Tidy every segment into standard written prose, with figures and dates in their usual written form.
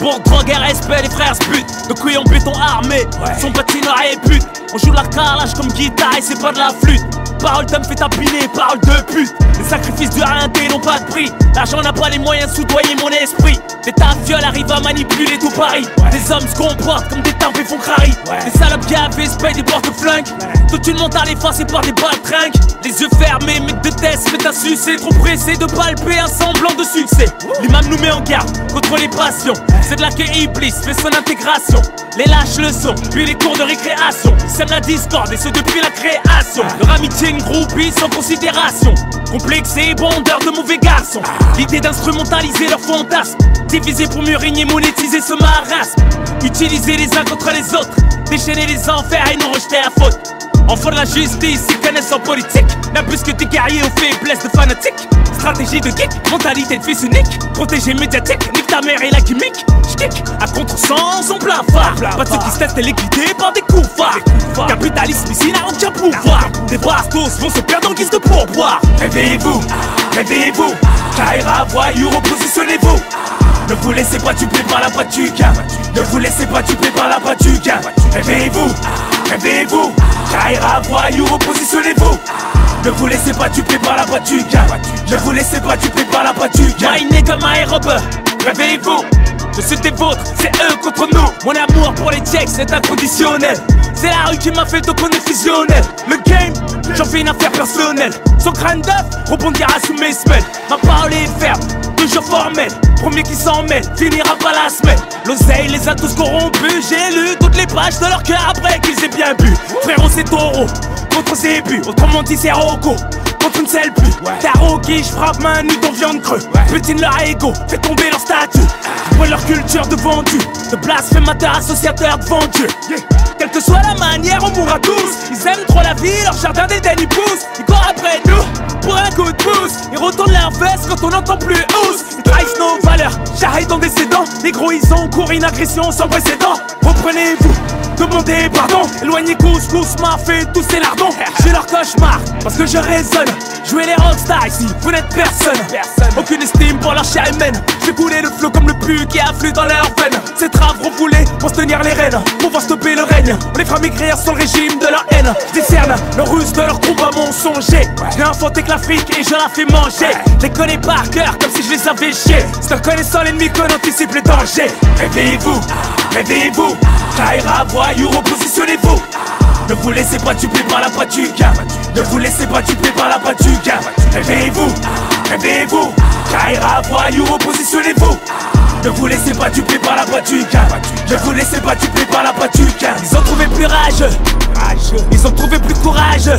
Pour drogue et respect, les frères se butent. De couilles en béton armé, son patineur et pute. On joue la carrelage comme guitare et c'est pas de la flûte. Parole d'homme fait tapiner, parole de pute. Les sacrifices du RNT n'ont pas de prix. L'argent n'a pas les moyens de soudoyer mon esprit. Des tafioles arrivent à manipuler tout Paris. Des hommes se comportent comme des tempes et font crari. Les salopes gavées se payent des porte-flingues. Toute une montagne effacée par des balles tringues. Les yeux fermés, mec de test, fait un succès. Trop pressé de palper un semblant de succès. L'imam nous met en garde contre les passions. C'est de là que Iblis fait son intégration. Les lâches le sont, puis les cours de récréation. Ils sèment la discorde et ce depuis la création. Leur amitié une groupie sans considération. Complexés et bandeurs de mauvais garçons. L'idée d'instrumentaliser leur fantasme. Diviser pour mieux régner, monétiser ce marasme. Utiliser les uns contre les autres. Déchaîner les enfers et nous rejeter à faute. Enfants de la justice, ils connaissent en politique. N'abuse que des guerriers aux faiblesses de fanatiques. Stratégie de geek, mentalité de fils unique. Protégé médiatique, nique ta mère et la gimmick. J'kick à contre-sens, on plein phare. Pas de ceux qui se laissent liquider par des coups phares. Capitalisme ici n'a aucun pouvoir. Des bastos vont se perdre en guise de pourboire. Réveillez-vous, réveillez-vous. Kaira, voyou, repositionnez-vous. Ne vous laissez pas tuer par la patuca. Ne vous laissez pas tuer par la patuca. Réveillez-vous, réveillez-vous. Kaira, voyou, repositionnez-vous. Ne vous laissez pas tuer par la patuca. Ne vous laissez pas tuer par la patuca. Miné comme un aérobe, réveillez-vous. Je suis des vôtres, c'est eux contre nous. Mon amour pour les tchèques, c'est inconditionnel. C'est la rue qui m'a fait donc on est fusionnel. Le game, j'en fais une affaire personnelle. Son crâne d'œuf rebondira sous mes semelles. Ma parole est ferme, toujours formelle. Premier qui s'en mêle, finira pas la semaine. L'oseille les a tous corrompus. J'ai lu toutes les pages de leur cœur après qu'ils aient bien bu. Frérot c'est taureau, contre ses buts. Autrement dit c'est Rocco, contre une selle plus. Tarot qui j'frappe main nue dans viande creux. Butine leur ego, fait tomber leur statut. Pour leur culture de vendu, de blasphémateurs, associateurs devant Dieu. Quelle que soit la manière, on mourra tous. Ils aiment trop la vie, leur jardin d'Éden ils poussent. Ils courent après nous, pour un coup de pouce. Ils retournent leur veste quand on n'entend plus housse. Ils trahissent nos valeurs, charrient en décédant. Les gros ils ont couru une agression sans précédent. Reprenez-vous, demandez pardon. Éloignez couscous, m'a fait tous ces lardons. J'ai leur cauchemar, parce que je raisonne. Jouez les rockstars ici, vous n'êtes personne. Aucune estime pour leur chair humaine. J'ai coulé le flot comme le pu qui afflue dans leurs veines. Ces traves refoulées pour se tenir les rênes. Pour voir stopper le règne, on les fera maigrir sur le régime de leur haine. Je discerne le ruse de leur combat mensonger. J'ai inventé que l'Afrique et je la fais manger. Je les connais par cœur comme si je les avais chiés. C'est en connaissant l'ennemi qu'on anticipe les dangers. Réveillez-vous, réveillez-vous. Kaira, voyou, repositionnez-vous. Ne vous laissez pas tuer par la patuca. Ne vous laissez pas tuer par la patuca. Réveillez-vous, réveillez-vous. Kaira, voyou, repositionnez-vous. Ne vous laissez pas tuer par la patuca. Ne vous laissez pas tuer par la patuca. Ils ont trouvé plus rageux, ils ont trouvé plus courageux.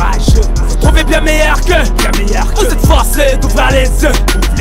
Ils ont trouvé bien meilleur que. Vous êtes forcés d'ouvrir les yeux.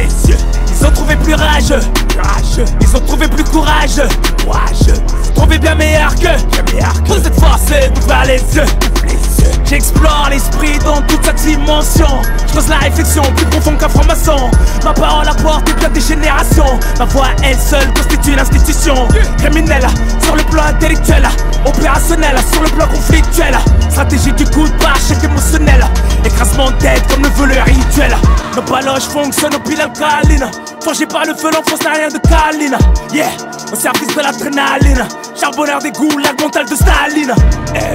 Ils ont trouvé plus rageux, ils ont trouvé plus courageux. Ils ont trouvé bien meilleur que. Vous êtes forcés d'ouvrir les yeux. J'explore l'esprit dans toute sa dimension. Je pose la réflexion plus profonde qu'un franc-maçon. Ma parole apporte bien des générations. Ma voix elle seule constitue l'institution. Criminelle sur le plan intellectuel, opérationnel sur le plan conflictuel. Stratégie du coup de barre, chèque émotionnel. Écrasement de tête comme le veut le rituel. Nos baloches fonctionnent au pile alcaline. Forgé par le feu, l'enfance n'a rien de câline. Yeah, au service de l'adrénaline. Charbonneur des goûts, la mentale de Staline.